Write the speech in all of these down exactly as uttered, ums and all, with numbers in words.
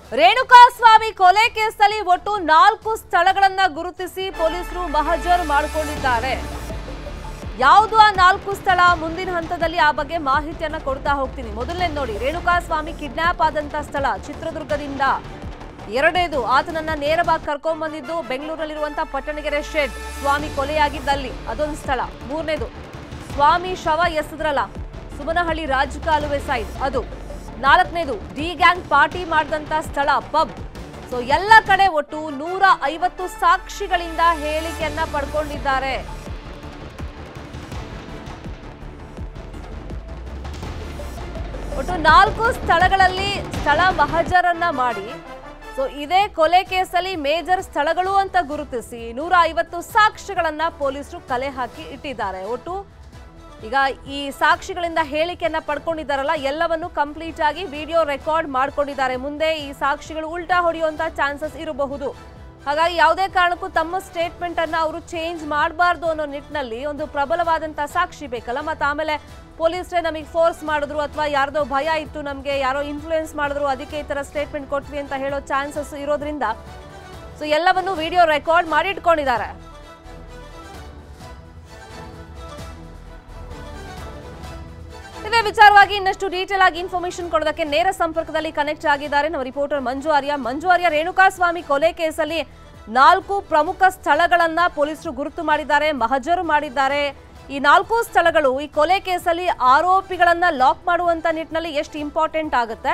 ರೇಣುಕಾಸ್ವಾಮಿ ಕೊಲೆ ಕೇಸಲ್ಲಿ ಒಟ್ಟು ನಾಲ್ಕು ಸ್ಥಳಗಳನ್ನ ಗುರುತಿಸಿ ಪೊಲೀಸರು ಮಹಜರ್ ಮಾಡಿಕೊಂಡಿದ್ದಾರೆ. ಯಾವುದು ಆ ನಾಲ್ಕು ಸ್ಥಳ ಮುಂದಿನ ಹಂತದಲ್ಲಿ ಆ ಬಗ್ಗೆ ಮಾಹಿತಿಯನ್ನ ಕೊಡ್ತಾ ಹೋಗ್ತೀನಿ. ಮೊದಲನೇ ನೋಡಿ, ರೇಣುಕಾಸ್ವಾಮಿ ಕಿಡ್ನಾಪ್ ಆದಂತ ಸ್ಥಳ ಚಿತ್ರದುರ್ಗದಿಂದ. ಎರಡನೇದು, ಆತನನ್ನ ನೇರವಾಗಿ ಕರ್ಕೊಂಡ್ ಬಂದಿದ್ದು ಬೆಂಗಳೂರಲ್ಲಿರುವಂತಹ ಪಟ್ಟಣಗೆರೆ ಶೆಡ್, ಸ್ವಾಮಿ ಕೊಲೆಯಾಗಿದ್ದಲ್ಲಿ ಅದೊಂದು ಸ್ಥಳ. ಮೂರನೇದು, ಸ್ವಾಮಿ ಶವ ಎಸೆದ್ರಲ್ಲ ಸುಮನಹಳ್ಳಿ ರಾಜಕಾಲುವೆ ಸೈಡ್, ಅದು. ನಾಲ್ಕನೇದು, ಡಿ ಗ್ಯಾಂಗ್ ಪಾರ್ಟಿ ಮಾಡಿದಂತ ಸ್ಥಳ ಪಬ್. ಸೊ ಎಲ್ಲ ಕಡೆ ಒಟ್ಟು ನೂರ ಐವತ್ತು ಸಾಕ್ಷಿಗಳಿಂದ ಹೇಳಿಕೆಯನ್ನ ಪಡ್ಕೊಂಡಿದ್ದಾರೆ. ಒಟ್ಟು ನಾಲ್ಕು ಸ್ಥಳಗಳಲ್ಲಿ ಸ್ಥಳ ಮಹಜರನ್ನ ಮಾಡಿ, ಸೊ ಇದೇ ಕೊಲೆ ಕೇಸಲ್ಲಿ ಮೇಜರ್ ಸ್ಥಳಗಳು ಅಂತ ಗುರುತಿಸಿ ನೂರ ಐವತ್ತು ಸಾಕ್ಷಿಗಳನ್ನ ಪೊಲೀಸರು ಕಲೆ ಹಾಕಿ ಇಟ್ಟಿದ್ದಾರೆ. ಒಟ್ಟು ಈಗ ಈ ಸಾಕ್ಷಿಗಳಿಂದ ಹೇಳಿಕೆಯನ್ನ ಪಡ್ಕೊಂಡಿದ್ದಾರಲ್ಲ, ಎಲ್ಲವನ್ನು ಕಂಪ್ಲೀಟ್ ಆಗಿ ವಿಡಿಯೋ ರೆಕಾರ್ಡ್ ಮಾಡ್ಕೊಂಡಿದ್ದಾರೆ. ಮುಂದೆ ಈ ಸಾಕ್ಷಿಗಳು ಉಲ್ಟಾ ಹೊಡೆಯುವಂತ ಚಾನ್ಸಸ್ ಇರಬಹುದು. ಹಾಗಾಗಿ ಯಾವುದೇ ಕಾರಣಕ್ಕೂ ತಮ್ಮ ಸ್ಟೇಟ್ಮೆಂಟ್ ಅನ್ನ ಅವರು ಚೇಂಜ್ ಮಾಡಬಾರ್ದು ಅನ್ನೋ ನಿಟ್ಟಿನಲ್ಲಿ ಒಂದು ಪ್ರಬಲವಾದಂತಹ ಸಾಕ್ಷಿ ಬೇಕಲ್ಲ. ಮತ್ತೆ ಆಮೇಲೆ ಪೊಲೀಸರೇ ನಮಗೆ ಫೋರ್ಸ್ ಮಾಡಿದ್ರು ಅಥವಾ ಯಾರ್ದೋ ಭಯ ಇತ್ತು, ನಮಗೆ ಯಾರೋ ಇನ್ಫ್ಲೂಯೆನ್ಸ್ ಮಾಡಿದ್ರು, ಅದಕ್ಕೆ ಈ ತರ ಸ್ಟೇಟ್ಮೆಂಟ್ ಕೊಟ್ವಿ ಅಂತ ಹೇಳೋ ಚಾನ್ಸಸ್ ಇರೋದ್ರಿಂದ ಸೊ ಎಲ್ಲವನ್ನು ವಿಡಿಯೋ ರೆಕಾರ್ಡ್ ಮಾಡಿ ಇಟ್ಕೊಂಡಿದ್ದಾರೆ. ಇದೇ ವಿಚಾರವಾಗಿ ಇನ್ನಷ್ಟು ಡೀಟೇಲ್ ಆಗಿ ಇನ್ಫಾರ್ಮೇಶನ್ ಕೊಡೋದಕ್ಕೆ ನೇರ ಸಂಪರ್ಕದಲ್ಲಿ ಕನೆಕ್ಟ್ ಆಗಿದ್ದಾರೆ ನಮ್ಮ ರಿಪೋರ್ಟರ್ ಮಂಜು ಆರ್ಯ. ಮಂಜು ಆರ್ಯ, ರೇಣುಕಾಸ್ವಾಮಿ ಕೊಲೆ ಕೇಸಲ್ಲಿ ನಾಲ್ಕು ಪ್ರಮುಖ ಸ್ಥಳಗಳನ್ನ ಪೊಲೀಸರು ಗುರುತು ಮಾಡಿದ್ದಾರೆ, ಮಹಜರು ಮಾಡಿದ್ದಾರೆ. ಈ ನಾಲ್ಕು ಸ್ಥಳಗಳು ಈ ಕೊಲೆ ಕೇಸಲ್ಲಿ ಆರೋಪಿಗಳನ್ನ ಲಾಕ್ ಮಾಡುವಂತ ನಿಟ್ಟಿನಲ್ಲಿ ಎಷ್ಟು ಇಂಪಾರ್ಟೆಂಟ್ ಆಗುತ್ತೆ?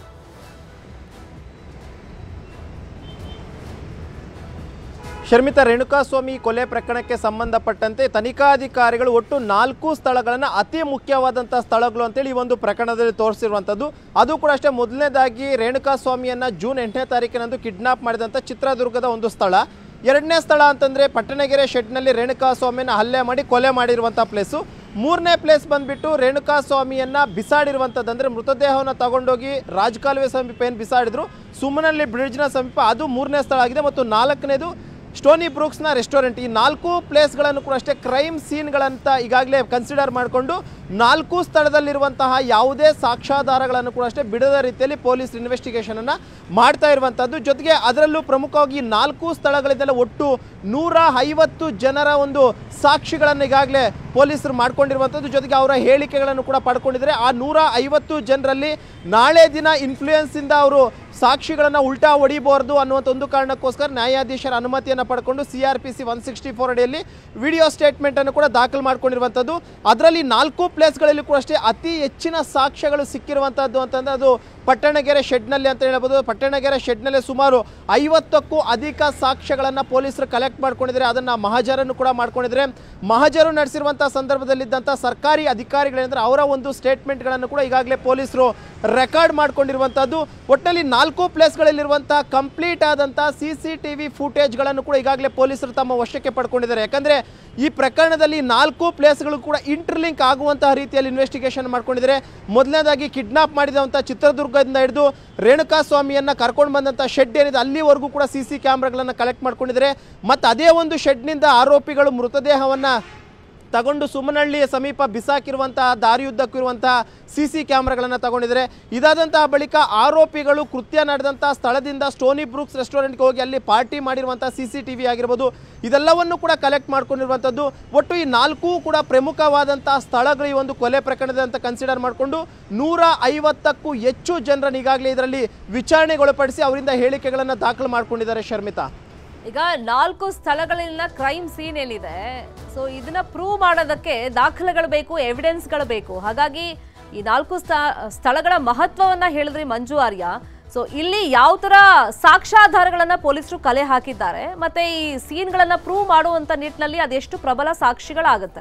ಶರ್ಮಿತಾ, ರೇಣುಕಾಸ್ವಾಮಿ ಕೊಲೆ ಪ್ರಕರಣಕ್ಕೆ ಸಂಬಂಧಪಟ್ಟಂತೆ ತನಿಖಾಧಿಕಾರಿಗಳು ಒಟ್ಟು ನಾಲ್ಕು ಸ್ಥಳಗಳನ್ನು ಅತಿ ಮುಖ್ಯವಾದಂಥ ಸ್ಥಳಗಳು ಅಂತೇಳಿ ಈ ಒಂದು ಪ್ರಕರಣದಲ್ಲಿ ತೋರಿಸಿರುವಂಥದ್ದು. ಅದು ಕೂಡ ಅಷ್ಟೇ. ಮೊದಲನೇದಾಗಿ ರೇಣುಕಾಸ್ವಾಮಿಯನ್ನು ಜೂನ್ ಎಂಟನೇ ತಾರೀಕಿನಂದು ಕಿಡ್ನಾಪ್ ಮಾಡಿದಂಥ ಚಿತ್ರದುರ್ಗದ ಒಂದು ಸ್ಥಳ. ಎರಡನೇ ಸ್ಥಳ ಅಂತಂದರೆ ಪಟ್ಟಣಗೆರೆ ಶೆಡ್ನಲ್ಲಿ ರೇಣುಕಾಸ್ವಾಮಿಯನ್ನು ಹಲ್ಲೆ ಮಾಡಿ ಕೊಲೆ ಮಾಡಿರುವಂಥ ಪ್ಲೇಸು. ಮೂರನೇ ಪ್ಲೇಸ್ ಬಂದುಬಿಟ್ಟು ರೇಣುಕಾಸ್ವಾಮಿಯನ್ನು ಬಿಸಾಡಿರುವಂಥದ್ದು, ಅಂದರೆ ಮೃತದೇಹವನ್ನು ತಗೊಂಡೋಗಿ ರಾಜಕಾಲುವೆ ಸಮೀಪ ಏನು ಬಿಸಾಡಿದ್ರು ಸುಮನಹಳ್ಳಿ ಬ್ರಿಡ್ಜ್ನ ಸಮೀಪ, ಅದು ಮೂರನೇ ಸ್ಥಳ ಆಗಿದೆ. ಮತ್ತು ನಾಲ್ಕನೇದು ಸ್ಟೋನಿ ಬ್ರೂಕ್ಸ್ನ ರೆಸ್ಟೋರೆಂಟ್. ಈ ನಾಲ್ಕು ಪ್ಲೇಸ್ಗಳನ್ನು ಕೂಡ ಅಷ್ಟೇ ಕ್ರೈಮ್ ಸೀನ್ಗಳಂತ ಈಗಾಗಲೇ ಕನ್ಸಿಡರ್ ಮಾಡಿಕೊಂಡು ನಾಲ್ಕು ಸ್ಥಳದಲ್ಲಿರುವಂತಹ ಯಾವುದೇ ಸಾಕ್ಷ್ಯಾಧಾರಗಳನ್ನು ಕೂಡ ಅಷ್ಟೇ ಬಿಡದ ರೀತಿಯಲ್ಲಿ ಪೊಲೀಸ್ ಇನ್ವೆಸ್ಟಿಗೇಷನನ್ನು ಮಾಡ್ತಾ ಇರುವಂಥದ್ದು. ಜೊತೆಗೆ ಅದರಲ್ಲೂ ಪ್ರಮುಖವಾಗಿ ನಾಲ್ಕು ಸ್ಥಳಗಳಿಂದಲೇ ಒಟ್ಟು ನೂರ ಐವತ್ತು ಜನರ ಒಂದು ಸಾಕ್ಷಿಗಳನ್ನು ಈಗಾಗಲೇ ಪೊಲೀಸರು ಮಾಡ್ಕೊಂಡಿರುವಂಥದ್ದು. ಜೊತೆಗೆ ಅವರ ಹೇಳಿಕೆಗಳನ್ನು ಕೂಡ ಪಡ್ಕೊಂಡಿದ್ದಾರೆ. ಆ ನೂರ ಐವತ್ತು ಜನರಲ್ಲಿ ನಾಳೆ ದಿನ ಇನ್ಫ್ಲೂಯೆನ್ಸಿಂದ ಅವರು ಸಾಕ್ಷಿಗಳನ್ನು ಉಲ್ಟಾ ಹೊಡಿಬಾರ್ದು ಅನ್ನುವಂಥ ಒಂದು ಕಾರಣಕ್ಕೋಸ್ಕರ ನ್ಯಾಯಾಧೀಶರ ಅನುಮತಿಯನ್ನು ಪಡ್ಕೊಂಡು C R P C one sixty four ಅಡಿಯಲ್ಲಿ ವಿಡಿಯೋ ಸ್ಟೇಟ್ಮೆಂಟನ್ನು ಕೂಡ ದಾಖಲು ಮಾಡ್ಕೊಂಡಿರುವಂಥದ್ದು. ಅದರಲ್ಲಿ ನಾಲ್ಕು ಪ್ಲೇಸ್ಗಳಲ್ಲಿ ಕೂಡ ಅಷ್ಟೇ ಅತಿ ಹೆಚ್ಚಿನ ಸಾಕ್ಷ್ಯಗಳು ಸಿಕ್ಕಿರುವಂಥದ್ದು ಅಂತಂದರೆ ಅದು ಪಟ್ಟಣಗೆರೆ ಶೆಡ್ನಲ್ಲಿ ಅಂತ ಹೇಳ್ಬೋದು. ಪಟ್ಟಣಗೆರೆ ಶೆಡ್ನಲ್ಲಿ ಸುಮಾರು ಐವತ್ತಕ್ಕೂ ಅಧಿಕ ಸಾಕ್ಷ್ಯಗಳನ್ನು ಪೊಲೀಸರು ಕಲೆಕ್ಟ್ ಮಾಡ್ಕೊಂಡಿದ್ದಾರೆ. ಅದನ್ನು ಮಹಜರನ್ನು ಕೂಡ ಮಾಡ್ಕೊಂಡಿದ್ದಾರೆ. ಮಹಜರು ನಡೆಸಿರುವಂಥ ಸಂದರ್ಭದಲ್ಲಿದ್ದಂಥ ಸರ್ಕಾರಿ ಅಧಿಕಾರಿಗಳೇಂದ್ರೆ ಅವರ ಒಂದು ಸ್ಟೇಟ್ಮೆಂಟ್ಗಳನ್ನು ಕೂಡ ಈಗಾಗಲೇ ಪೊಲೀಸರು ರೆಕಾರ್ಡ್ ಮಾಡ್ಕೊಂಡಿರುವಂಥದ್ದು. ಒಟ್ಟಿನಲ್ಲಿ ನಾಲ್ಕು ಪ್ಲೇಸ್ಗಳಲ್ಲಿರುವಂಥ ಕಂಪ್ಲೀಟ್ ಆದಂಥ ಸಿ ಸಿ ಟಿ ವಿ ಫುಟೇಜ್ಗಳನ್ನು ಕೂಡ ಈಗಾಗಲೇ ಪೊಲೀಸರು ತಮ್ಮ ವಶಕ್ಕೆ ಪಡ್ಕೊಂಡಿದ್ದಾರೆ. ಯಾಕಂದರೆ ಈ ಪ್ರಕರಣದಲ್ಲಿ ನಾಲ್ಕು ಪ್ಲೇಸ್ಗಳು ಕೂಡ ಇಂಟರ್ಲಿಂಕ್ ಆಗುವಂತಹ ರೀತಿಯಲ್ಲಿ ಇನ್ವೆಸ್ಟಿಗೇಷನ್ ಮಾಡ್ಕೊಂಡಿದ್ದಾರೆ. ಮೊದಲನೇದಾಗಿ ಕಿಡ್ನಾಪ್ ಮಾಡಿದಂಥ ಚಿತ್ರದುರ್ಗದಿಂದ ಹಿಡಿದು ರೇಣುಕಾಸ್ವಾಮಿಯನ್ನು ಕರ್ಕೊಂಡು ಬಂದಂಥ ಶೆಡ್ ಏನಿದೆ ಅಲ್ಲಿವರೆಗೂ ಕೂಡ ಸಿ ಸಿ ಕ್ಯಾಮ್ರಾಗಳನ್ನು ಕಲೆಕ್ಟ್ ಮಾಡ್ಕೊಂಡಿದ್ದಾರೆ. ಮತ್ತು ಅದೇ ಒಂದು ಶೆಡ್ನಿಂದ ಆರೋಪಿಗಳು ಮೃತದೇಹವನ್ನು ತಗೊಂಡು ಸುಮನಹಳ್ಳಿಯ ಸಮೀಪ ಬಿಸಾಕಿರುವಂತಹ ದಾರಿಯುದ್ದಕ್ಕೂ ಇರುವಂತಹ ಸಿ ಸಿ ಕ್ಯಾಮ್ರಾಗಳನ್ನು ತಗೊಂಡಿದ್ದಾರೆ. ಇದಾದಂತಹ ಬಳಿಕ ಆರೋಪಿಗಳು ಕೃತ್ಯ ನಡೆದಂಥ ಸ್ಥಳದಿಂದ ಸ್ಟೋನಿ ಬ್ರೂಕ್ಸ್ ರೆಸ್ಟೋರೆಂಟ್ಗೆ ಹೋಗಿ ಅಲ್ಲಿ ಪಾರ್ಟಿ ಮಾಡಿರುವಂಥ ಸಿ ಸಿ ಟಿ ವಿ ಆಗಿರ್ಬೋದು, ಇದೆಲ್ಲವನ್ನು ಕೂಡ ಕಲೆಕ್ಟ್ ಮಾಡ್ಕೊಂಡಿರುವಂಥದ್ದು. ಒಟ್ಟು ಈ ನಾಲ್ಕು ಕೂಡ ಪ್ರಮುಖವಾದಂಥ ಸ್ಥಳಗಳು ಈ ಒಂದು ಕೊಲೆ ಪ್ರಕರಣದ ಅಂತ ಕನ್ಸಿಡರ್ ಮಾಡಿಕೊಂಡು ನೂರ ಐವತ್ತಕ್ಕೂ ಹೆಚ್ಚು ಜನರನ್ನು ಈಗಾಗಲೇ ಇದರಲ್ಲಿ ವಿಚಾರಣೆಗೊಳಪಡಿಸಿ ಅವರಿಂದ ಹೇಳಿಕೆಗಳನ್ನು ದಾಖಲು ಮಾಡ್ಕೊಂಡಿದ್ದಾರೆ. ಶರ್ಮಿತಾ, ಈಗ ನಾಲ್ಕು ಸ್ಥಳಗಳಲ್ಲಿನ ಕ್ರೈಮ್ ಸೀನ್ ಏನಿದೆ, ಸೊ ಇದನ್ನ ಪ್ರೂವ್ ಮಾಡೋದಕ್ಕೆ ದಾಖಲೆಗಳು ಬೇಕು, ಎವಿಡೆನ್ಸ್ಗಳು ಬೇಕು. ಹಾಗಾಗಿ ಈ ನಾಲ್ಕು ಸ್ಥಳಗಳ ಮಹತ್ವವನ್ನ ಹೇಳಿದ್ರಿ ಮಂಜು ಆರ್ಯ. ಸೊ ಇಲ್ಲಿ ಯಾವ ತರ ಸಾಕ್ಷ್ಯಾಧಾರಗಳನ್ನ ಪೊಲೀಸರು ಕಲೆ ಹಾಕಿದ್ದಾರೆ, ಮತ್ತೆ ಈ ಸೀನ್ಗಳನ್ನ ಪ್ರೂವ್ ಮಾಡುವಂತ ನಿಟ್ಟಿನಲ್ಲಿ ಅದೆಷ್ಟು ಪ್ರಬಲ ಸಾಕ್ಷಿಗಳಾಗುತ್ತೆ?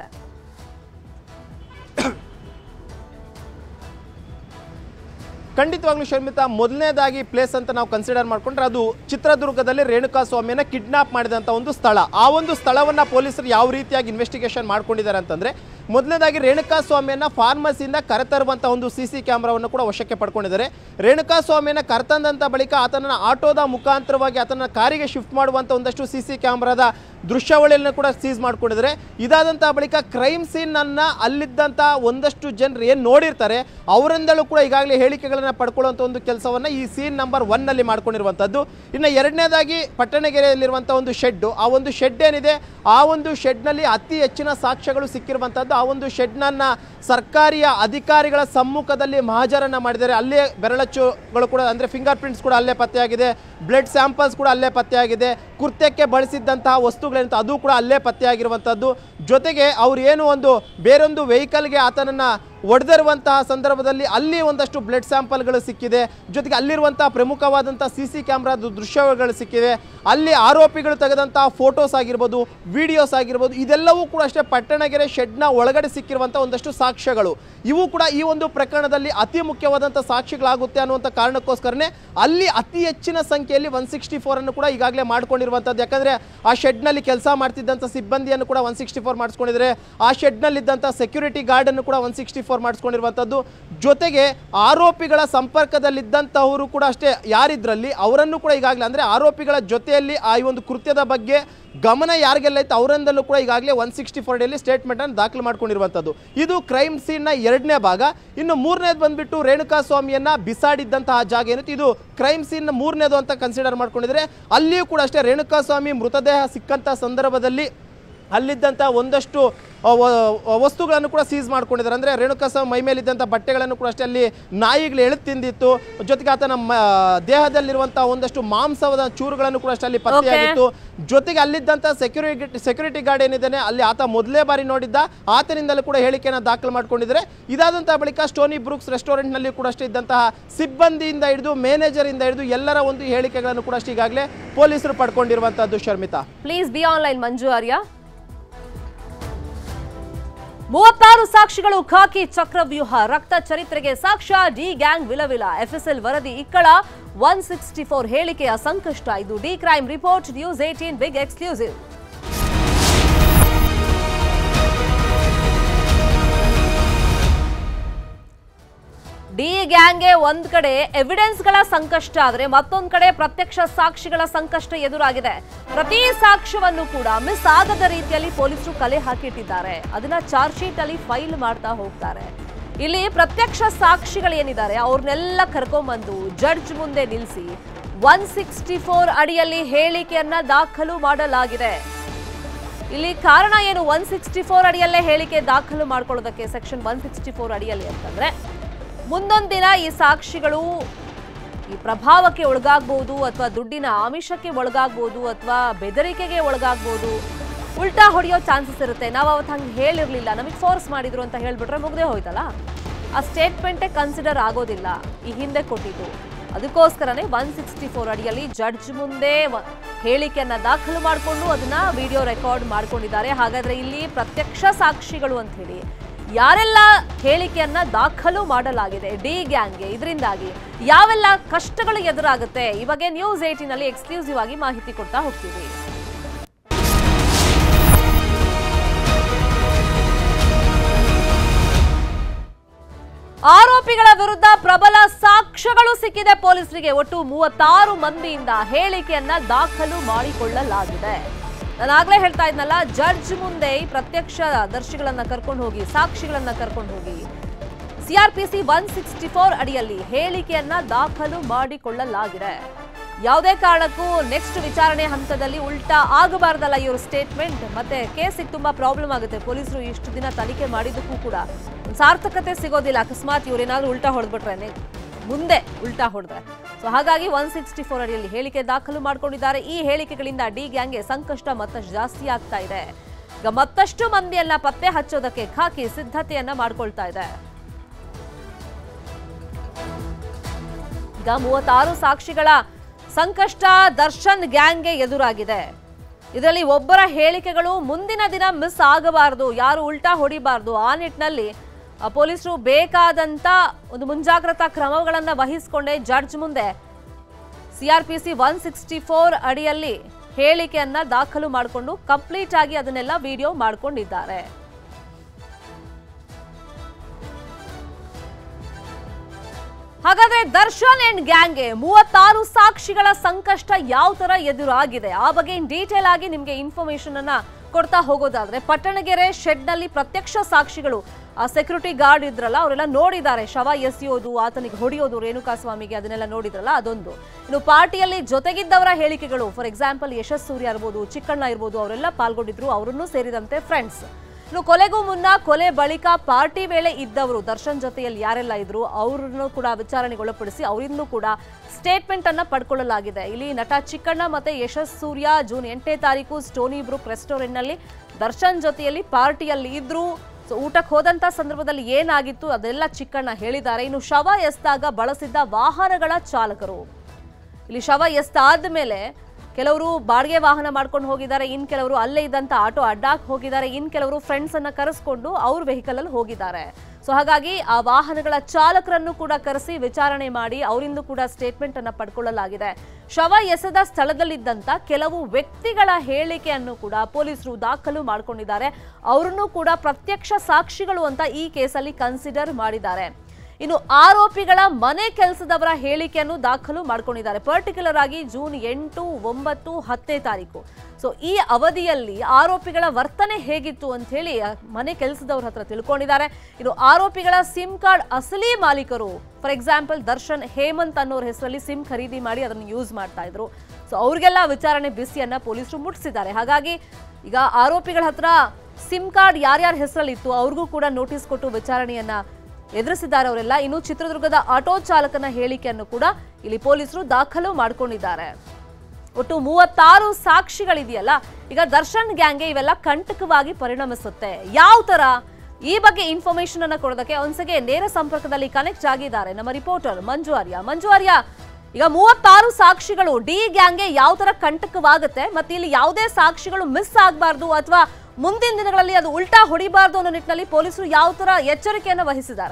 ಖಂಡಿತವಾಗ್ಲೂ ಶರ್ಮಿತಾ, ಮೊದಲನೇದಾಗಿ ಪ್ಲೇಸ್ ಅಂತ ನಾವು ಕನ್ಸಿಡರ್ ಮಾಡ್ಕೊಂಡ್ರೆ ಅದು ಚಿತ್ರದುರ್ಗದಲ್ಲಿ ರೇಣುಕಾಸ್ವಾಮಿಯನ್ನು ಕಿಡ್ನಾಪ್ ಮಾಡಿದಂಥ ಒಂದು ಸ್ಥಳ. ಆ ಒಂದು ಸ್ಥಳವನ್ನು ಪೊಲೀಸರು ಯಾವ ರೀತಿಯಾಗಿ ಇನ್ವೆಸ್ಟಿಗೇಷನ್ ಮಾಡ್ಕೊಂಡಿದ್ದಾರೆ ಅಂತಂದರೆ, ಮೊದಲನೇದಾಗಿ ರೇಣುಕಾಸ್ವಾಮಿಯನ್ನು ಫಾರ್ಮಸಿಯಿಂದ ಕರೆತರುವಂಥ ಒಂದು ಸಿ ಸಿ ಕ್ಯಾಮ್ರಾವನ್ನು ಕೂಡ ವಶಕ್ಕೆ ಪಡ್ಕೊಂಡಿದ್ದಾರೆ. ರೇಣುಕಾಸ್ವಾಮಿಯನ್ನು ಕರೆತಂದಂಥ ಬಳಿಕ ಆತನನ್ನು ಆಟೋದ ಮುಖಾಂತರವಾಗಿ ಆತನ ಕಾರಿಗೆ ಶಿಫ್ಟ್ ಮಾಡುವಂಥ ಒಂದಷ್ಟು ಸಿ ಸಿ ಕ್ಯಾಮ್ರಾದ ದೃಶ್ಯಾವಳಿಯನ್ನು ಕೂಡ ಸೀಸ್ ಮಾಡ್ಕೊಂಡಿದ್ದಾರೆ. ಇದಾದಂಥ ಬಳಿಕ ಕ್ರೈಮ್ ಸೀನನ್ನು ಅಲ್ಲಿದ್ದಂಥ ಒಂದಷ್ಟು ಜನರು ಏನು ನೋಡಿರ್ತಾರೆ ಅವರಿಂದಲೂ ಕೂಡ ಈಗಾಗಲೇ ಹೇಳಿಕೆಗಳನ್ನು ಪಡ್ಕೊಳ್ಳುವಂಥ ಒಂದು ಕೆಲಸವನ್ನು ಈ ಸೀನ್ ನಂಬರ್ ಒನ್ನಲ್ಲಿ ಮಾಡ್ಕೊಂಡಿರುವಂಥದ್ದು. ಇನ್ನು ಎರಡನೇದಾಗಿ ಪಟ್ಟಣಗೆರೆಯಲ್ಲಿರುವಂಥ ಒಂದು ಶೆಡ್ಡು, ಆ ಒಂದು ಶೆಡ್ ಏನಿದೆ ಆ ಒಂದು ಶೆಡ್ನಲ್ಲಿ ಅತಿ ಹೆಚ್ಚಿನ ಸಾಕ್ಷ್ಯಗಳು ಸಿಕ್ಕಿರುವಂಥದ್ದು. ಆ ಒಂದು ಶೆಡ್ನನ್ನು ಸರ್ಕಾರಿಯ ಅಧಿಕಾರಿಗಳ ಸಮ್ಮುಖದಲ್ಲಿ ಮಹಾಜರನ್ನು ಮಾಡಿದ್ದಾರೆ. ಅಲ್ಲೇ ಬೆರಳಚ್ಚುಗಳು ಕೂಡ ಅಂದರೆ ಫಿಂಗರ್ ಪ್ರಿಂಟ್ಸ್ ಕೂಡ ಅಲ್ಲೇ ಪತ್ತೆಯಾಗಿದೆ, ಬ್ಲಡ್ ಸ್ಯಾಂಪಲ್ಸ್ ಕೂಡ ಅಲ್ಲೇ ಪತ್ತೆಯಾಗಿದೆ, ಕೃತ್ಯಕ್ಕೆ ಬಳಸಿದ್ದಂತಹ ವಸ್ತುಗಳೇನಿತ್ತು ಅದು ಕೂಡ ಅಲ್ಲೇ ಪತ್ತೆಯಾಗಿರುವಂಥದ್ದು. ಜೊತೆಗೆ ಅವ್ರು ಏನು ಒಂದು ಬೇರೊಂದು ವೆಹಿಕಲ್ಗೆ ಆತನನ್ನು ಒಡೆದಿರುವಂತಹ ಸಂದರ್ಭದಲ್ಲಿ ಅಲ್ಲಿ ಒಂದಷ್ಟು ಬ್ಲಡ್ ಸ್ಯಾಂಪಲ್ಗಳು ಸಿಕ್ಕಿದೆ. ಜೊತೆಗೆ ಅಲ್ಲಿರುವಂಥ ಪ್ರಮುಖವಾದಂಥ ಸಿ ಸಿ ಕ್ಯಾಮ್ರಾದ ದೃಶ್ಯಗಳು ಸಿಕ್ಕಿದೆ. ಅಲ್ಲಿ ಆರೋಪಿಗಳು ತೆಗೆದಂತಹ ಫೋಟೋಸ್ ಆಗಿರ್ಬೋದು, ವಿಡಿಯೋಸ್ ಆಗಿರ್ಬೋದು, ಇದೆಲ್ಲವೂ ಕೂಡ ಅಷ್ಟೇ ಪಟ್ಟಣಗೆರೆ ಶೆಡ್ನ ಒಳಗಡೆ ಸಿಕ್ಕಿರುವಂಥ ಒಂದಷ್ಟು ಸಾಕ್ಷ್ಯಗಳು. ಇವು ಕೂಡ ಈ ಒಂದು ಪ್ರಕರಣದಲ್ಲಿ ಅತಿ ಮುಖ್ಯವಾದಂಥ ಸಾಕ್ಷಿಗಳಾಗುತ್ತೆ ಅನ್ನುವಂಥ ಕಾರಣಕ್ಕೋಸ್ಕರನೇ ಅಲ್ಲಿ ಅತಿ ಹೆಚ್ಚಿನ ಸಂಖ್ಯೆಯಲ್ಲಿ ಒನ್ ಸಿಕ್ಸ್ಟಿ ಫೋರ್ ಅನ್ನು ಕೂಡ ಈಗಾಗಲೇ ಮಾಡ್ಕೊಂಡಿರುವಂಥದ್ದು. ಯಾಕಂದರೆ ಆ ಶೆಡ್ನಲ್ಲಿ ಕೆಲಸ ಮಾಡ್ತಿದ್ದಂಥ ಸಿಬ್ಬಂದಿಯನ್ನು ಕೂಡ ಒನ್ ಸಿಕ್ಸ್ಟಿ ಫೋರ್ ಮಾಡಿಸ್ಕೊಂಡಿದ್ದಾರೆ. ಆ ಶೆಡ್ನಲ್ಲಿದ್ದಂಥ ಸೆಕ್ಯೂರಿಟಿ ಗಾರ್ಡನ್ನು ಕೂಡ ಒನ್ ಸಿಕ್ಸ್ಟಿ ಫೋರ್ ಮಾಡಿಸ್ಕೊಂಡಿರುವಂಥದ್ದು. ಜೊತೆಗೆ ಆರೋಪಿಗಳ ಸಂಪರ್ಕದಲ್ಲಿದ್ದಂಥವರು ಕೂಡ ಅಷ್ಟೇ ಯಾರಿದ್ರಲ್ಲಿ ಅವರನ್ನು ಕೂಡ ಈಗಾಗಲೇ ಅಂದರೆ ಆರೋಪಿಗಳ ಜೊತೆಯಲ್ಲಿ ಆ ಒಂದು ಕೃತ್ಯದ ಬಗ್ಗೆ ಗಮನ ಯಾರಿಗೆಲ್ಲ ಇತ್ತು ಅವರಿಂದಲೂ ಕೂಡ ಈಗಾಗಲೇ ಒನ್ ಸಿಕ್ಸ್ಟಿ ಫೋರ್ ಡಿಯಲ್ಲಿ ಸ್ಟೇಟ್ಮೆಂಟನ್ನು ದಾಖಲು ಮಾಡ್ಕೊಂಡಿರುವಂಥದ್ದು. ಇದು ಕ್ರೈಮ್ ಸೀನ್ನ ಎರಡನೇ ಭಾಗ. ಇನ್ನು ಮೂರನೇದು ಬಂದುಬಿಟ್ಟು ರೇಣುಕಾ ಸ್ವಾಮಿಯನ್ನು ಬಿಸಾಡಿದ್ದಂತಹ ಜಾಗ ಏನಿತ್ತು ಇದು ಕ್ರೈಮ್ ಸೀನ್ನ ಮೂರನೇದು ಅಂತ ಕನ್ಸಿಡರ್ ಮಾಡ್ಕೊಂಡಿದ್ರೆ ಅಲ್ಲಿಯೂ ಕೂಡ ಅಷ್ಟೇ ರೇಣುಕಾ ಸ್ವಾಮಿ ಮೃತದೇಹ ಸಿಕ್ಕಂಥ ಸಂದರ್ಭದಲ್ಲಿ ಅಲ್ಲಿದ್ದಂಥ ಒಂದಷ್ಟು ವಸ್ತುಗಳನ್ನು ಕೂಡ ಸೀಸ್ ಮಾಡ್ಕೊಂಡಿದ್ದಾರೆ. ಅಂದರೆ ರೇಣುಕಾ ಸ್ವಾಮಿ ಮೈ ಮೇಲಿದ್ದಂಥ ಬಟ್ಟೆಗಳನ್ನು ಕೂಡ ಅಷ್ಟೇ ಅಲ್ಲಿ ನಾಯಿಗಳು ಎಳೆದು ತಿಂದಿತ್ತು. ಜೊತೆಗೆ ಆತನ ದೇಹದಲ್ಲಿರುವಂಥ ಒಂದಷ್ಟು ಮಾಂಸದ ಚೂರುಗಳನ್ನು ಕೂಡ ಅಷ್ಟೇ ಅಲ್ಲಿ ಪತ್ತೆಯಾಗಿತ್ತು. ಜೊತೆಗೆ ಅಲ್ಲಿದ್ದಂಥ ಸೆಕ್ಯೂರಿಟಿ ಸೆಕ್ಯೂರಿಟಿ ಗಾರ್ಡ್ ಏನಿದ್ದಾನೆ ಅಲ್ಲಿ ಆತ ಮೊದಲೇ ಬಾರಿ ನೋಡಿದ್ದ, ಆತನಿಂದಲೂ ಕೂಡ ಹೇಳಿಕೆಯನ್ನು ದಾಖಲು ಮಾಡ್ಕೊಂಡಿದ್ದಾರೆ. ಇದಾದಂಥ ಬಳಿಕ ಸ್ಟೋನಿ ಬ್ರೂಕ್ಸ್ ರೆಸ್ಟೋರೆಂಟ್ನಲ್ಲಿ ಕೂಡ ಅಷ್ಟೇ ಇದ್ದಂತಹ ಸಿಬ್ಬಂದಿಯಿಂದ ಹಿಡಿದು ಮ್ಯಾನೇಜರಿಂದ ಹಿಡಿದು ಎಲ್ಲರ ಒಂದು ಹೇಳಿಕೆಗಳನ್ನು ಕೂಡ ಅಷ್ಟೇ ಈಗಾಗಲೇ ಪೊಲೀಸರು ಪಡ್ಕೊಂಡಿರುವಂಥದ್ದು. Sharmita, please be online. Manju Arya, ಮೂವತ್ತಾರು ಸಾಕ್ಷಿಗಳು ಖಾಕಿ ಚಕ್ರವ್ಯೂಹ, ರಕ್ತ ಚರಿತ್ರೆಗೆ ಸಾಕ್ಷ್ಯ, ಡಿ ಗ್ಯಾಂಗ್ ವಿಲವಿಲ, ಎಫ್ಎಸ್ಎಲ್ ವರದಿ ಇಕ್ಕಳ, ಒನ್ ಸಿಕ್ಸ್ಟಿ ಫೋರ್ ಹೇಳಿಕೆಯ ಸಂಕಷ್ಟ. ಇದು the crime report, news eighteen big exclusive. D ಗ್ಯಾಂಗ್ಗೆ ಒಂದ್ ಕಡೆ ಎವಿಡೆನ್ಸ್ಗಳ ಸಂಕಷ್ಟ ಆದರೆ ಮತ್ತೊಂದ್ ಕಡೆ ಪ್ರತ್ಯಕ್ಷ ಸಾಕ್ಷಿಗಳ ಸಂಕಷ್ಟ ಎದುರಾಗಿದೆ. ಪ್ರತಿ ಸಾಕ್ಷ್ಯವನ್ನು ಕೂಡ ಮಿಸ್ ಆಗದ ರೀತಿಯಲ್ಲಿ ಪೊಲೀಸರು ಕಲೆ ಹಾಕಿಟ್ಟಿದ್ದಾರೆ. ಅದನ್ನ ಚಾರ್ಜ್ ಶೀಟ್ ಅಲ್ಲಿ ಫೈಲ್ ಮಾಡ್ತಾ ಹೋಗ್ತಾರೆ. ಇಲ್ಲಿ ಪ್ರತ್ಯಕ್ಷ ಸಾಕ್ಷಿಗಳೇನಿದ್ದಾರೆ ಅವ್ರನ್ನೆಲ್ಲ ಕರ್ಕೊಂಡ್ಬಂದು ಜಡ್ಜ್ ಮುಂದೆ ನಿಲ್ಲಿಸಿ ಒನ್ ಸಿಕ್ಸ್ಟಿ ಫೋರ್ ಅಡಿಯಲ್ಲಿ ಹೇಳಿಕೆಯನ್ನ ದಾಖಲು ಮಾಡಲಾಗಿದೆ. ಇಲ್ಲಿ ಕಾರಣ ಏನು? ಒನ್ ಸಿಕ್ಸ್ಟಿ ಫೋರ್ ಅಡಿಯಲ್ಲೇ ಹೇಳಿಕೆ ದಾಖಲು ಮಾಡ್ಕೊಳ್ಳೋದಕ್ಕೆ ಸೆಕ್ಷನ್ ಒನ್ ಸಿಕ್ಸ್ಟಿ ಫೋರ್ ಅಡಿಯಲ್ಲಿ ಅಂತಂದ್ರೆ ಮುಂದೊಂದು ದಿನ ಈ ಸಾಕ್ಷಿಗಳು ಈ ಪ್ರಭಾವಕ್ಕೆ ಒಳಗಾಗಬಹುದು, ಅಥವಾ ದುಡ್ಡಿನ ಆಮಿಷಕ್ಕೆ ಒಳಗಾಗಬಹುದು, ಅಥವಾ ಬೆದರಿಕೆಗೆ ಒಳಗಾಗಬಹುದು, ಉಲ್ಟಾ ಹೊಡೆಯೋ ಚಾನ್ಸಸ್ ಇರುತ್ತೆ. ನಾವು ಅವತ್ತು ಹಂಗೆ ಹೇಳಿರಲಿಲ್ಲ, ನಮಗೆ ಫೋರ್ಸ್ ಮಾಡಿದ್ರು ಅಂತ ಹೇಳ್ಬಿಟ್ರೆ ಮುಗ್ದೇ ಹೋಯ್ತಲ್ಲ. ಆ ಸ್ಟೇಟ್ಮೆಂಟೇ ಕನ್ಸಿಡರ್ ಆಗೋದಿಲ್ಲ ಈ ಹಿಂದೆ ಕೊಟ್ಟಿದ್ದು. ಅದಕ್ಕೋಸ್ಕರನೇ ಒನ್ ಸಿಕ್ಸ್ಟಿ ಫೋರ್ ಅಡಿಯಲ್ಲಿ ಜಡ್ಜ್ ಮುಂದೆ ಹೇಳಿಕೆಯನ್ನ ದಾಖಲು ಮಾಡಿಕೊಂಡು ಅದನ್ನ ವಿಡಿಯೋ ರೆಕಾರ್ಡ್ ಮಾಡ್ಕೊಂಡಿದ್ದಾರೆ. ಹಾಗಾದ್ರೆ ಇಲ್ಲಿ ಪ್ರತ್ಯಕ್ಷ ಸಾಕ್ಷಿಗಳು ಅಂತ ಹೇಳಿ ಯಾರೆಲ್ಲ ಹೇಳಿಕೆಯನ್ನ ದಾಖಲು ಮಾಡಲಾಗಿದೆ ಡಿ ಗ್ಯಾಂಗ್ಗೆ, ಇದರಿಂದಾಗಿ ಯಾವೆಲ್ಲ ಕಷ್ಟಗಳು ಎದುರಾಗುತ್ತೆ ಈ ಬಗ್ಗೆ ನ್ಯೂಸ್ ಏಟೀನ್ ಅಲ್ಲಿ ಎಕ್ಸ್ಕ್ಲೂಸಿವ್ ಆಗಿ ಮಾಹಿತಿ ಕೊಡ್ತಾ ಹೋಗ್ತೀವಿ. ಆರೋಪಿಗಳ ವಿರುದ್ಧ ಪ್ರಬಲ ಸಾಕ್ಷ್ಯಗಳು ಸಿಕ್ಕಿದೆ ಪೊಲೀಸರಿಗೆ. ಒಟ್ಟು ಮೂವತ್ತಾರು ಮಂದಿಯಿಂದ ಹೇಳಿಕೆಯನ್ನ ದಾಖಲು ಮಾಡಿಕೊಳ್ಳಲಾಗಿದೆ. ನಾನು ಆಗ್ಲೇ ಹೇಳ್ತಾ ಇದ್ನಲ್ಲ, ಜಡ್ಜ್ ಮುಂದೆ ಪ್ರತ್ಯಕ್ಷ ದರ್ಶಿಗಳನ್ನ ಕರ್ಕೊಂಡು ಹೋಗಿ ಸಾಕ್ಷಿಗಳನ್ನ ಕರ್ಕೊಂಡು ಹೋಗಿ ಸಿಆರ್ಪಿಸಿ ಒನ್ ಸಿಕ್ಸ್ಟಿ ಫೋರ್ ಅಡಿಯಲ್ಲಿ ಹೇಳಿಕೆಯನ್ನ ದಾಖಲು ಮಾಡಿಕೊಳ್ಳಲಾಗಿದೆ. ಯಾವುದೇ ಕಾರಣಕ್ಕೂ ನೆಕ್ಸ್ಟ್ ವಿಚಾರಣೆ ಹಂತದಲ್ಲಿ ಉಲ್ಟಾ ಆಗಬಾರ್ದಲ್ಲ ಇವ್ರ ಸ್ಟೇಟ್ಮೆಂಟ್. ಮತ್ತೆ ಕೇಸಿಗೆ ತುಂಬಾ ಪ್ರಾಬ್ಲಮ್ ಆಗುತ್ತೆ. ಪೊಲೀಸರು ಇಷ್ಟು ದಿನ ತನಿಖೆ ಮಾಡಿದ್ದಕ್ಕೂ ಕೂಡ ಸಾರ್ಥಕತೆ ಸಿಗೋದಿಲ್ಲ. ಅಕಸ್ಮಾತ್ ಇವ್ರೇನಾದ್ರೂ ಉಲ್ಟಾ ಹೊಡೆದ್ಬಿಟ್ರೆ ಮುಂದೆ ಉಲ್ಟಾ ಹೊಡೆದ್ರೆ. ಸೊ ಹಾಗಾಗಿ ಒನ್ ಸಿಕ್ಸ್ಟಿ ಫೋರ್ ಅಡಿಯಲ್ಲಿ ಹೇಳಿಕೆ ದಾಖಲು ಮಾಡ್ಕೊಂಡಿದ್ದಾರೆ. ಈ ಹೇಳಿಕೆಗಳಿಂದ ಡಿ ಗ್ಯಾಂಗ್ಗೆ ಸಂಕಷ್ಟ ಮತ್ತಷ್ಟು ಜಾಸ್ತಿ ಆಗ್ತಾ ಇದೆ. ಈಗ ಮತ್ತಷ್ಟು ಮಂದಿಯನ್ನ ಪತ್ತೆ ಹಚ್ಚೋದಕ್ಕೆ ಖಾಕಿ ಸಿದ್ಧತೆಯನ್ನ ಮಾಡ್ಕೊಳ್ತಾ ಇದೆ. ಈಗ ಮೂವತ್ತಾರು ಸಾಕ್ಷಿಗಳ ಸಂಕಷ್ಟ ದರ್ಶನ್ ಗ್ಯಾಂಗ್ಗೆ ಎದುರಾಗಿದೆ. ಇದರಲ್ಲಿ ಒಬ್ಬರ ಹೇಳಿಕೆಗಳು ಮುಂದಿನ ದಿನ ಮಿಸ್ ಆಗಬಾರದು, ಯಾರು ಉಲ್ಟಾ ಹೊಡಿಬಾರದು. ಆ ನಿಟ್ಟಿನಲ್ಲಿ ಪೊಲೀಸರು ಬೇಕಾದಂತ ಒಂದು ಮುಂಜಾಗ್ರತಾ ಕ್ರಮಗಳನ್ನು ವಹಿಸಿಕೊಂಡೇ ಜಡ್ಜ್ ಮುಂದೆ ಸಿಆರ್ಪಿಸಿ ಒನ್ ಸಿಕ್ಸ್ಟಿ ಫೋರ್ ಅಡಿಯಲ್ಲಿ ಹೇಳಿಕೆಯನ್ನ ದಾಖಲು ಮಾಡಿಕೊಂಡು ಕಂಪ್ಲೀಟ್ ಆಗಿ ಅದನ್ನೆಲ್ಲ ವಿಡಿಯೋ ಮಾಡಿಕೊಂಡಿದ್ದಾರೆ. ಹಾಗಾದ್ರೆ ದರ್ಶನ್ ಅಂಡ್ ಗ್ಯಾಂಗ್ಗೆ ಮೂವತ್ತಾರು ಸಾಕ್ಷಿಗಳ ಸಂಕಷ್ಟ ಯಾವ ತರ ಎದುರಾಗಿದೆ ಆ ಬಗ್ಗೆ ಇನ್ ಡೀಟೇಲ್ ಆಗಿ ನಿಮ್ಗೆ ಇನ್ಫಾರ್ಮೇಶನ್ ಅನ್ನ ಕೊಡ್ತಾ ಹೋಗೋದಾದ್ರೆ ಪಟ್ಟಣಗೆರೆ ಶೆಡ್ ನಲ್ಲಿ ಪ್ರತ್ಯಕ್ಷ ಸಾಕ್ಷಿಗಳು ಆ ಸೆಕ್ಯೂರಿಟಿ ಗಾರ್ಡ್ ಇದ್ರಲ್ಲ ಅವರೆಲ್ಲ ನೋಡಿದ್ದಾರೆ ಶವ ಎಸೆಯೋದು ಆತನಿಗೆ ಹೊಡೆಯೋದು ರೇಣುಕಾಸ್ವಾಮಿಗೆ ಅದನ್ನೆಲ್ಲ ನೋಡಿದ್ರಲ್ಲ ಅದೊಂದು. ಇನ್ನು ಪಾರ್ಟಿಯಲ್ಲಿ ಜೊತೆಗಿದ್ದವರ ಹೇಳಿಕೆಗಳು ಫಾರ್ ಎಕ್ಸಾಂಪಲ್ ಯಶಸ್ ಸೂರ್ಯ ಇರ್ಬೋದು ಚಿಕ್ಕಣ್ಣ ಇರ್ಬೋದು ಅವರೆಲ್ಲ ಪಾಲ್ಗೊಂಡಿದ್ರು ಅವರನ್ನು ಸೇರಿದಂತೆ ಫ್ರೆಂಡ್ಸ್. ಇನ್ನು ಕೊಲೆಗೂ ಮುನ್ನ ಕೊಲೆ ಬಳಿಕ ಪಾರ್ಟಿ ವೇಳೆ ಇದ್ದವರು ದರ್ಶನ್ ಜೊತೆಯಲ್ಲಿ ಯಾರೆಲ್ಲ ಇದ್ರು ಅವರನ್ನು ಕೂಡ ವಿಚಾರಣೆಗೊಳಪಡಿಸಿ ಅವರಿಂದಲೂ ಕೂಡ ಸ್ಟೇಟ್ಮೆಂಟ್ ಅನ್ನ ಪಡ್ಕೊಳ್ಳಲಾಗಿದೆ. ಇಲ್ಲಿ ನಟ ಚಿಕ್ಕಣ್ಣ ಮತ್ತೆ ಯಶಸ್ ಸೂರ್ಯ ಜೂನ್ ಎಂಟನೇ ತಾರೀಕು ಸ್ಟೋನಿ ಬ್ರೂಕ್ ರೆಸ್ಟೋರೆಂಟ್ ನಲ್ಲಿ ದರ್ಶನ್ ಜೊತೆಯಲ್ಲಿ ಪಾರ್ಟಿಯಲ್ಲಿ ಇದ್ರು. ಸೊ ಊಟಕ್ಕೆ ಹೋದಂತ ಸಂದರ್ಭದಲ್ಲಿ ಏನಾಗಿತ್ತು ಅದೆಲ್ಲ ಚಿಕ್ಕಣ್ಣ ಹೇಳಿದ್ದಾರೆ. ಇನ್ನು ಶವ ಎಸ್ದಾಗ ಬಳಸಿದ್ದ ವಾಹನಗಳ ಚಾಲಕರು, ಇಲ್ಲಿ ಶವ ಎಸ್ತಾದ ಮೇಲೆ ಕೆಲವರು ಬಾಡಿಗೆ ವಾಹನ ಮಾಡ್ಕೊಂಡು ಹೋಗಿದ್ದಾರೆ, ಇನ್ ಕೆಲವರು ಅಲ್ಲೇ ಇದ್ದಂತ ಆಟೋ ಅಡ್ಡಾಕ್ ಹೋಗಿದ್ದಾರೆ, ಇನ್ ಕೆಲವರು ಫ್ರೆಂಡ್ಸ್ ಅನ್ನ ಕರೆಸ್ಕೊಂಡು ಅವ್ರ ವೆಹಿಕಲ್ ಅಲ್ಲಿ ಹೋಗಿದ್ದಾರೆ. ಸೊ ಹಾಗಾಗಿ ಆ ವಾಹನಗಳ ಚಾಲಕರನ್ನು ಕೂಡ ಕರೆಸಿ ವಿಚಾರಣೆ ಮಾಡಿ ಅವರಿಂದ ಕೂಡ ಸ್ಟೇಟ್ಮೆಂಟ್ ಅನ್ನ ಪಡ್ಕೊಳ್ಳಲಾಗಿದೆ. ಶವ ಎಸೆದ ಸ್ಥಳದಲ್ಲಿದ್ದಂತ ಕೆಲವು ವ್ಯಕ್ತಿಗಳ ಹೇಳಿಕೆಯನ್ನು ಕೂಡ ಪೊಲೀಸರು ದಾಖಲು ಮಾಡಿಕೊಂಡಿದ್ದಾರೆ. ಅವರನ್ನು ಕೂಡ ಪ್ರತ್ಯಕ್ಷ ಸಾಕ್ಷಿಗಳು ಅಂತ ಈ ಕೇಸಲ್ಲಿ ಕನ್ಸಿಡರ್ ಮಾಡಿದ್ದಾರೆ. ಇನ್ನು ಆರೋಪಿಗಳ ಮನೆ ಕೆಲಸದವರ ಹೇಳಿಕೆಯನ್ನು ದಾಖಲು ಮಾಡಿಕೊಂಡಿದ್ದಾರೆ. ಪರ್ಟಿಕ್ಯುಲರ್ ಆಗಿ ಜೂನ್ ಎಂಟು ಒಂಬತ್ತು ಹತ್ತನೇ ತಾರೀಕು ಸೊ ಈ ಅವಧಿಯಲ್ಲಿ ಆರೋಪಿಗಳ ವರ್ತನೆ ಹೇಗಿತ್ತು ಅಂತ ಹೇಳಿ ಮನೆ ಕೆಲಸದವ್ರ ಹತ್ರ ತಿಳ್ಕೊಂಡಿದ್ದಾರೆ. ಇನ್ನು ಆರೋಪಿಗಳ ಸಿಮ್ ಕಾರ್ಡ್ ಅಸಲಿ ಮಾಲೀಕರು ಫಾರ್ ಎಕ್ಸಾಂಪಲ್ ದರ್ಶನ್ ಹೇಮಂತ್ ಅನ್ನೋರ ಹೆಸರಲ್ಲಿ ಸಿಮ್ ಖರೀದಿ ಮಾಡಿ ಅದನ್ನು ಯೂಸ್ ಮಾಡ್ತಾ ಇದ್ರು. ಸೊ ಅವ್ರಿಗೆಲ್ಲ ವಿಚಾರಣೆ ಬಿಸಿಯನ್ನ ಪೊಲೀಸರು ಮುಟ್ಟಿಸಿದ್ದಾರೆ. ಹಾಗಾಗಿ ಈಗ ಆರೋಪಿಗಳ ಹತ್ರ ಸಿಮ್ ಕಾರ್ಡ್ ಯಾರ್ಯಾರ ಹೆಸರಲ್ಲಿ ಇತ್ತು ಅವ್ರಿಗೂ ಕೂಡ ನೋಟಿಸ್ ಕೊಟ್ಟು ವಿಚಾರಣೆಯನ್ನ ಎದುರಿಸಿದ್ದಾರೆ ಅವರೆಲ್ಲ. ಇನ್ನು ಚಿತ್ರದುರ್ಗದ ಆಟೋ ಚಾಲಕನ ಹೇಳಿಕೆಯನ್ನು ಕೂಡ ಇಲ್ಲಿ ಪೊಲೀಸರು ದಾಖಲು ಮಾಡಿಕೊಂಡಿದ್ದಾರೆ. ಒಟ್ಟು ಮೂವತ್ತಾರು ಸಾಕ್ಷಿಗಳಿದೆಯಲ್ಲ, ಈಗ ದರ್ಶನ್ ಗ್ಯಾಂಗ್ಗೆ ಇವೆಲ್ಲ ಕಂಟಕವಾಗಿ ಪರಿಣಮಿಸುತ್ತೆ. ಯಾವ ತರ ಈ ಬಗ್ಗೆ ಇನ್ಫಾರ್ಮೇಶನ್ ಅನ್ನ ಕೊಡೋದಕ್ಕೆ ಒಂದ್ಸಗೆ ನೇರ ಸಂಪರ್ಕದಲ್ಲಿ ಕನೆಕ್ಟ್ ಆಗಿದ್ದಾರೆ ನಮ್ಮ ರಿಪೋರ್ಟರ್ ಮಂಜು ಆರ್ಯ. ಮಂಜು ಆರ್ಯ, ಈಗ ಮೂವತ್ತಾರು ಸಾಕ್ಷಿಗಳು ಡಿ ಗ್ಯಾಂಗ್ಗೆ ಯಾವ ತರ ಕಂಟಕವಾಗುತ್ತೆ ಮತ್ತೆ ಇಲ್ಲಿ ಯಾವುದೇ ಸಾಕ್ಷಿಗಳು ಮಿಸ್ ಆಗಬಾರ್ದು ಅಥವಾ ಮುಂದಿನ ದಿನಗಳಲ್ಲಿ ಅದು ಉಲ್ಟಾ ಹೊಡಿಬಾರ್ದು ಅನ್ನೋ ನಿಟ್ಟಿನಲ್ಲಿ ಪೊಲೀಸರು ಯಾವ ತರ ಎಚ್ಚರಿಕೆಯನ್ನು ವಹಿಸಿದ್ದಾರೆ?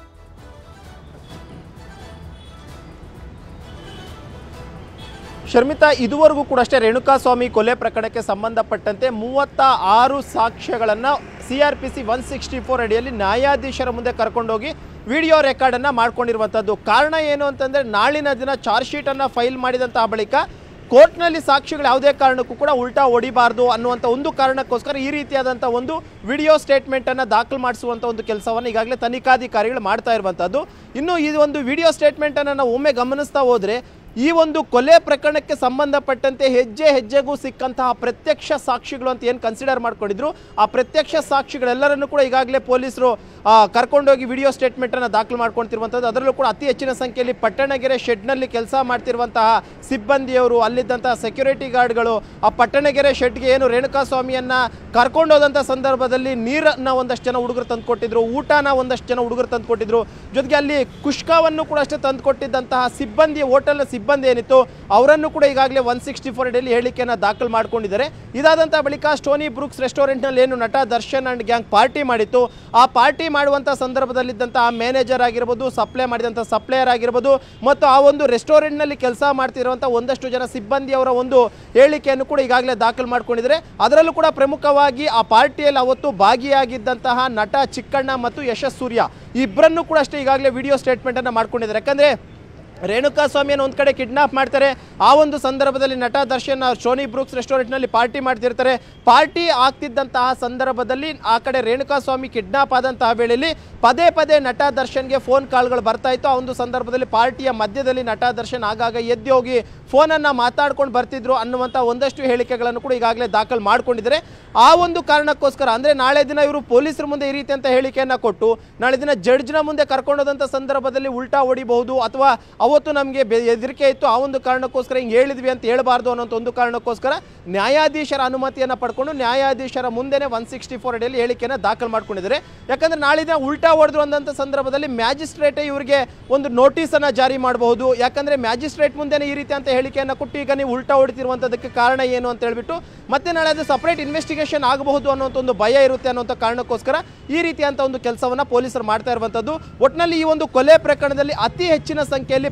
ಶರ್ಮಿತಾ, ಇದುವರೆಗೂ ಕೂಡ ಅಷ್ಟೇ ರೇಣುಕಾಸ್ವಾಮಿ ಕೊಲೆ ಪ್ರಕರಣಕ್ಕೆ ಸಂಬಂಧಪಟ್ಟಂತೆ ಮೂವತ್ತ ಆರು ಸಾಕ್ಷ್ಯಗಳನ್ನು C R P C one sixty four ಅಡಿಯಲ್ಲಿ ನ್ಯಾಯಾಧೀಶರ ಮುಂದೆ ಕರ್ಕೊಂಡೋಗಿ ವಿಡಿಯೋ ರೆಕಾರ್ಡನ್ನು ಮಾಡ್ಕೊಂಡಿರುವಂಥದ್ದು. ಕಾರಣ ಏನು ಅಂತಂದರೆ ನಾಳಿನ ದಿನ ಚಾರ್ಜ್ ಶೀಟನ್ನು ಫೈಲ್ ಮಾಡಿದಂತಹ ಬಳಿಕ ಕೋರ್ಟ್ನಲ್ಲಿ ಸಾಕ್ಷಿಗಳು ಯಾವುದೇ ಕಾರಣಕ್ಕೂ ಕೂಡ ಉಲ್ಟಾ ಹೊಡಿಬಾರ್ದು ಅನ್ನುವಂಥ ಒಂದು ಕಾರಣಕ್ಕೋಸ್ಕರ ಈ ರೀತಿಯಾದಂಥ ಒಂದು ವಿಡಿಯೋ ಸ್ಟೇಟ್ಮೆಂಟನ್ನು ದಾಖಲು ಮಾಡಿಸುವಂಥ ಒಂದು ಕೆಲಸವನ್ನು ಈಗಾಗಲೇ ತನಿಖಾಧಿಕಾರಿಗಳು ಮಾಡ್ತಾ ಇರುವಂಥದ್ದು. ಇನ್ನು ಈ ಒಂದು ವಿಡಿಯೋ ಸ್ಟೇಟ್ಮೆಂಟನ್ನು ನಾವು ಒಮ್ಮೆ ಗಮನಿಸ್ತಾ ಹೋದರೆ ಈ ಒಂದು ಕೊಲೆ ಪ್ರಕರಣಕ್ಕೆ ಸಂಬಂಧಪಟ್ಟಂತೆ ಹೆಜ್ಜೆ ಹೆಜ್ಜೆಗೂ ಸಿಕ್ಕಂತಹ ಪ್ರತ್ಯಕ್ಷ ಸಾಕ್ಷಿಗಳು ಅಂತ ಏನು ಕನ್ಸಿಡರ್ ಮಾಡ್ಕೊಂಡಿದ್ರು ಆ ಪ್ರತ್ಯಕ್ಷ ಸಾಕ್ಷಿಗಳೆಲ್ಲರನ್ನು ಕೂಡ ಈಗಾಗಲೇ ಪೊಲೀಸರು ಕರ್ಕೊಂಡೋಗಿ ವಿಡಿಯೋ ಸ್ಟೇಟ್ಮೆಂಟನ್ನು ದಾಖಲು ಮಾಡ್ಕೊಳ್ತಿರುವಂಥದ್ದು. ಅದರಲ್ಲೂ ಕೂಡ ಅತಿ ಹೆಚ್ಚಿನ ಸಂಖ್ಯೆಯಲ್ಲಿ ಪಟ್ಟಣಗೆರೆ ಶೆಡ್ನಲ್ಲಿ ಕೆಲಸ ಮಾಡ್ತಿರುವಂತಹ ಸಿಬ್ಬಂದಿಯವರು, ಅಲ್ಲಿದ್ದಂತಹ ಸೆಕ್ಯೂರಿಟಿ ಗಾರ್ಡ್ಗಳು, ಆ ಪಟ್ಟಣಗೆರೆ ಶೆಡ್ಗೆ ಏನು ರೇಣುಕಾಸ್ವಾಮಿಯನ್ನು ಕರ್ಕೊಂಡೋದಂಥ ಸಂದರ್ಭದಲ್ಲಿ ನೀರನ್ನು ಒಂದಷ್ಟು ಜನ ಹುಡುಗರು ತಂದುಕೊಟ್ಟಿದ್ರು, ಊಟನ ಒಂದಷ್ಟು ಜನ ಹುಡುಗರು ತಂದುಕೊಟ್ಟಿದ್ರು, ಜೊತೆಗೆ ಅಲ್ಲಿ ಕುಷ್ಕವನ್ನು ಕೂಡ ಅಷ್ಟೇ ತಂದುಕೊಟ್ಟಿದ್ದಂತಹ ಸಿಬ್ಬಂದಿ, ಹೋಟೆಲ್ನ ಸಿಬ್ಬಂದಿ ಏನಿತ್ತು ಅವರನ್ನು ಕೂಡ ಈಗಾಗಲೇ ಒನ್ ಸಿಕ್ಸ್ಟಿ ಫೋರ್ ಅಡಿಯಲ್ಲಿ ಹೇಳಿಕೆಯನ್ನು ದಾಖಲು ಮಾಡ್ಕೊಂಡಿದ್ದಾರೆ. ಇದಾದಂಥ ಬಳಿಕ ಸ್ಟೋನಿ ಬ್ರೂಕ್ಸ್ ರೆಸ್ಟೋರೆಂಟ್ನಲ್ಲಿ ಏನು ನಟ ದರ್ಶನ್ ಅಂಡ್ ಗ್ಯಾಂಗ್ ಪಾರ್ಟಿ ಮಾಡಿತ್ತು ಆ ಪಾರ್ಟಿ ಮಾಡುವಂಥ ಸಂದರ್ಭದಲ್ಲಿದ್ದಂಥ ಮ್ಯಾನೇಜರ್ ಆಗಿರ್ಬೋದು, ಸಪ್ಲೈ ಮಾಡಿದಂಥ ಸಪ್ಲೈಯರ್ ಆಗಿರ್ಬೋದು ಮತ್ತು ಆ ಒಂದು ರೆಸ್ಟೋರೆಂಟ್ನಲ್ಲಿ ಕೆಲಸ ಮಾಡ್ತಿರುವಂಥ ಒಂದಷ್ಟು ಜನ ಸಿಬ್ಬಂದಿಯವರ ಒಂದು ಹೇಳಿಕೆಯನ್ನು ಕೂಡ ಈಗಾಗಲೇ ದಾಖಲು ಮಾಡ್ಕೊಂಡಿದ್ದಾರೆ. ಅದರಲ್ಲೂ ಕೂಡ ಪ್ರಮುಖವಾಗಿ ಆ ಪಾರ್ಟಿಯಲ್ಲಿ ಅವತ್ತು ಭಾಗಿಯಾಗಿದ್ದಂತಹ ನಟ ಚಿಕ್ಕಣ್ಣ ಮತ್ತು ಯಶಸ್ ಸೂರ್ಯ ಇಬ್ಬರನ್ನು ಕೂಡ ಅಷ್ಟೇ ಈಗಾಗಲೇ ವಿಡಿಯೋ ಸ್ಟೇಟ್ಮೆಂಟನ್ನು ಮಾಡ್ಕೊಂಡಿದ್ದಾರೆ. ಯಾಕಂದರೆ ರೇಣುಕಾಸ್ವಾಮಿಯನ್ನು ಒಂದು ಕಡೆ ಕಿಡ್ನಾಪ್ ಮಾಡ್ತಾರೆ, ಆ ಒಂದು ಸಂದರ್ಭದಲ್ಲಿ ನಟ ದರ್ಶನ್ ಸ್ಟೋನಿ ಬ್ರೂಕ್ಸ್ ರೆಸ್ಟೋರೆಂಟ್ನಲ್ಲಿ ಪಾರ್ಟಿ ಮಾಡ್ತಿರ್ತಾರೆ. ಪಾರ್ಟಿ ಆಗ್ತಿದ್ದಂತಹ ಸಂದರ್ಭದಲ್ಲಿ ಆ ಕಡೆ ರೇಣುಕಾಸ್ವಾಮಿ ಕಿಡ್ನಾಪ್ ಆದಂತಹ ವೇಳೆಯಲ್ಲಿ ಪದೇ ಪದೇ ನಟ ದರ್ಶನ್ಗೆ ಫೋನ್ ಕಾಲ್ಗಳು ಬರ್ತಾ ಇತ್ತು. ಆ ಒಂದು ಸಂದರ್ಭದಲ್ಲಿ ಪಾರ್ಟಿಯ ಮಧ್ಯದಲ್ಲಿ ನಟ ದರ್ಶನ್ ಆಗಾಗ ಎದ್ದು ಹೋಗಿ ಫೋನನ್ನು ಮಾತಾಡ್ಕೊಂಡು ಬರ್ತಿದ್ರು ಅನ್ನುವಂಥ ಒಂದಷ್ಟು ಹೇಳಿಕೆಗಳನ್ನು ಕೂಡ ಈಗಾಗಲೇ ದಾಖಲು ಮಾಡ್ಕೊಂಡಿದ್ದಾರೆ. ಆ ಒಂದು ಕಾರಣಕ್ಕೋಸ್ಕರ ಅಂದರೆ ನಾಳೆ ದಿನ ಇವರು ಪೊಲೀಸರ ಮುಂದೆ ಈ ರೀತಿ ಅಂತ ಹೇಳಿಕೆಯನ್ನು ಕೊಟ್ಟು ನಾಳೆ ದಿನ ಜಡ್ಜ್ನ ಮುಂದೆ ಕರ್ಕೊಂಡೋದಂಥ ಸಂದರ್ಭದಲ್ಲಿ ಉಲ್ಟಾ ಹೊಡಿಬಹುದು ಅಥವಾ ಅವತ್ತು ನಮಗೆ ಹೆದರಿಕೆ ಇತ್ತು ಆ ಒಂದು ಕಾರಣಕ್ಕೋಸ್ಕರ ಹಿಂಗೆ ಹೇಳಿದ್ವಿ ಅಂತ ಹೇಳಬಾರ್ದು ಅನ್ನೋಂಥ ಒಂದು ಕಾರಣಕ್ಕೋಸ್ಕರ ನ್ಯಾಯಾಧೀಶರ ಅನುಮತಿಯನ್ನು ಪಡ್ಕೊಂಡು ನ್ಯಾಯಾಧೀಶರ ಮುಂದೆನೇ ಒನ್ ಸಿಕ್ಸ್ಟಿ ಫೋರ್ ಅಡಿಯಲ್ಲಿ ಹೇಳಿಕೆಯನ್ನು ದಾಖಲು ಮಾಡ್ಕೊಂಡಿದ್ದಾರೆ. ಯಾಕಂದರೆ ನಾಳೆ ದಿನ ಉಲ್ಟಾ ಹೊಡೆದ್ರು ಅಂದಂಥ ಸಂದರ್ಭದಲ್ಲಿ ಮ್ಯಾಜಿಸ್ಟ್ರೇಟೇ ಇವರಿಗೆ ಒಂದು ನೋಟಿಸನ್ನು ಜಾರಿ ಮಾಡಬಹುದು. ಯಾಕಂದರೆ ಮ್ಯಾಜಿಸ್ಟ್ರೇಟ್ ಮುಂದೆನೇ ಈ ರೀತಿ ಅಂತ ಹೇಳಿಕೆಯನ್ನು ಕೊಟ್ಟು ಈಗ ನೀವು ಉಲ್ಟಾ ಹೊಡಿತಿರುವಂಥದ್ದಕ್ಕೆ ಕಾರಣ ಏನು ಅಂತ ಹೇಳ್ಬಿಟ್ಟು ಮತ್ತೆ ನಾಳೆ ಅದು ಸಪರೇಟ್ ಇನ್ವೆಸ್ಟಿಗೇಷನ್ ಆಗಬಹುದು ಅನ್ನೋಂಥ ಒಂದು ಭಯ ಇರುತ್ತೆ ಅನ್ನೋಂಥ ಕಾರಣಕ್ಕೋಸ್ಕರ ಈ ರೀತಿಯಂಥ ಒಂದು ಕೆಲಸವನ್ನು ಪೊಲೀಸರು ಮಾಡ್ತಾ ಇರುವಂಥದ್ದು. ಒಟ್ಟಿನಲ್ಲಿ ಈ ಒಂದು ಕೊಲೆ ಪ್ರಕರಣದಲ್ಲಿ ಅತಿ ಹೆಚ್ಚಿನ ಸಂಖ್ಯೆಯಲ್ಲಿ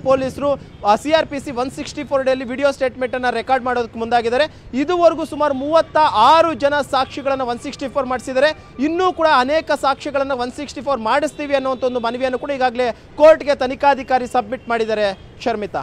ಪೊಲೀಸರು C R P C one sixty four ಡೆಯಲ್ಲಿ ವಿಡಿಯೋ ಸ್ಟೇಟ್ಮೆಂಟನ್ನು ರೆಕಾರ್ಡ್ ಮಾಡೋದಕ್ಕೆ ಮುಂದಾಗಿದ್ದಾರೆ. ಇದುವರೆಗೂ ಸುಮಾರು ಮೂವತ್ತ ಆರು ಜನ ಸಾಕ್ಷಿಗಳನ್ನು ಒನ್ ಸಿಕ್ಸ್ಟಿ ಫೋರ್ ಮಾಡಿಸಿದ್ದಾರೆ. ಇನ್ನೂ ಕೂಡ ಅನೇಕ ಸಾಕ್ಷಿಗಳನ್ನು ಒನ್ ಸಿಕ್ಸ್ಟಿ ಫೋರ್ ಮಾಡಿಸ್ತೀವಿ ಅನ್ನುವಂಥ ಒಂದು ಮನವಿಯನ್ನು ಕೂಡ ಈಗಾಗಲೇ ಕೋರ್ಟ್ಗೆ ತನಿಖಾಧಿಕಾರಿ ಸಬ್ಮಿಟ್ ಮಾಡಿದ್ದಾರೆ. ಶರ್ಮಿತಾ.